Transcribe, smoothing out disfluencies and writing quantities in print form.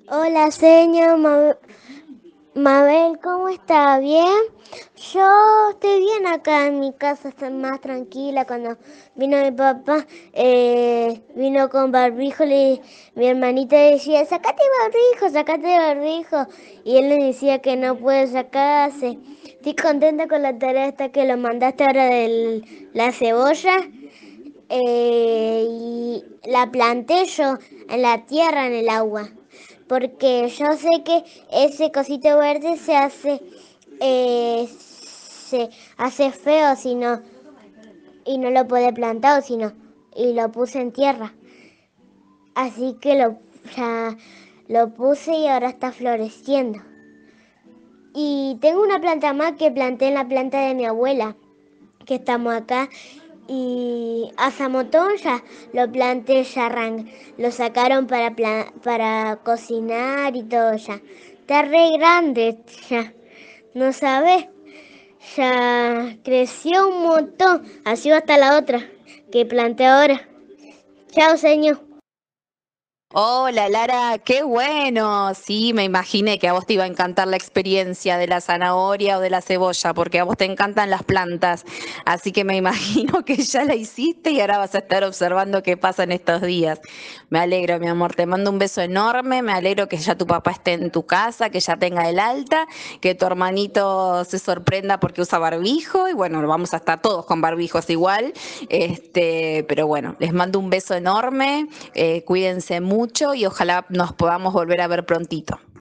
Hola, señor Mabel, ¿cómo está? ¿Bien? Yo estoy bien acá en mi casa, estoy más tranquila. Cuando vino mi papá, vino con barbijo, mi hermanita decía, sacate barbijo. Y él le decía que no puede sacarse. Estoy contenta con la tarea esta que lo mandaste ahora de la cebolla. Y la planté yo en la tierra, en el agua, porque yo sé que ese cosito verde se hace feo si no, y no lo puede plantar, sino, y lo puse en tierra. Así que ya lo puse y ahora está floreciendo. Y tengo una planta más que planté en la planta de mi abuela, que estamos acá, y a Zamotón ya lo planté, lo sacaron para cocinar y todo ya. Está re grande ya, no sabes, ya creció un montón, así va hasta la otra que planté ahora. Chao, señor. Hola Lara, qué bueno. Sí, me imaginé que a vos te iba a encantar la experiencia de la zanahoria o de la cebolla, porque a vos te encantan las plantas. Así que me imagino que ya la hiciste y ahora vas a estar observando qué pasa en estos días. Me alegro, mi amor. Te mando un beso enorme. Me alegro que ya tu papá esté en tu casa, que ya tenga el alta, que tu hermanito se sorprenda porque usa barbijo. Y bueno, vamos a estar todos con barbijos igual. Pero bueno, les mando un beso enorme. Cuídense mucho y ojalá nos podamos volver a ver prontito.